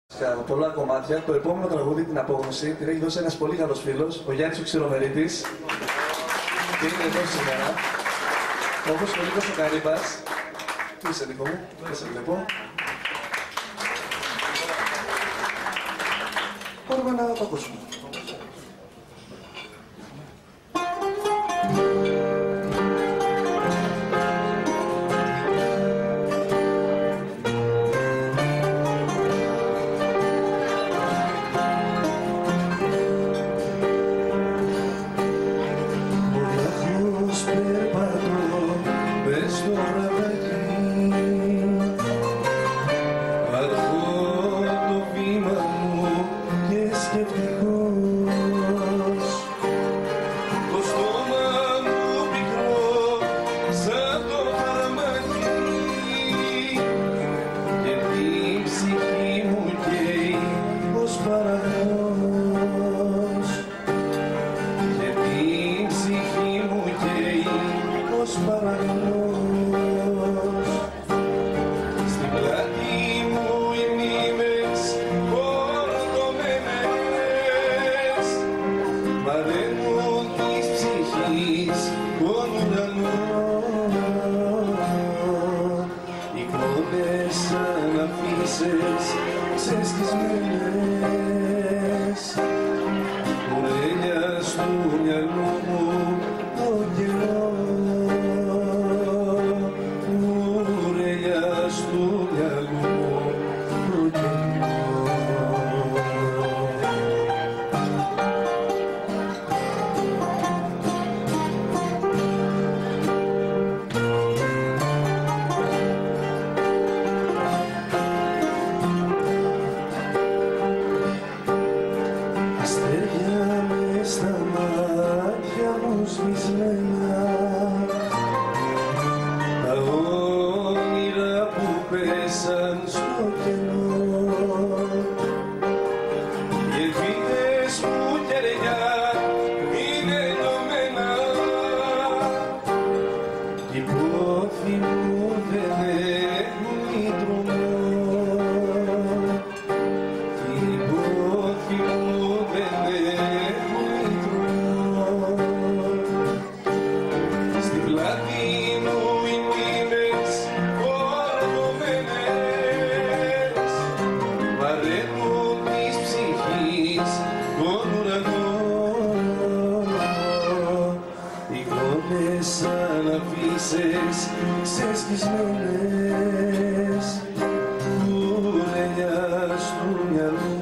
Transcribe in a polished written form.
Πολλά κομμάτια. Το επόμενο τραγούδι, την απόγνωση, την έχει δώσει ένας πολύ καλός φίλος, ο Γιάννης ο Ξηρομερίτης. Και είναι εδώ σήμερα. Όπως και ο Νίκος ο Καρύμπας. Πού είσαι, Νίκο μου, δεν σε βλέπω. Μπορούμε να το ακούσουμε. Ξεσκισμένες κουρελιάς του μυαλού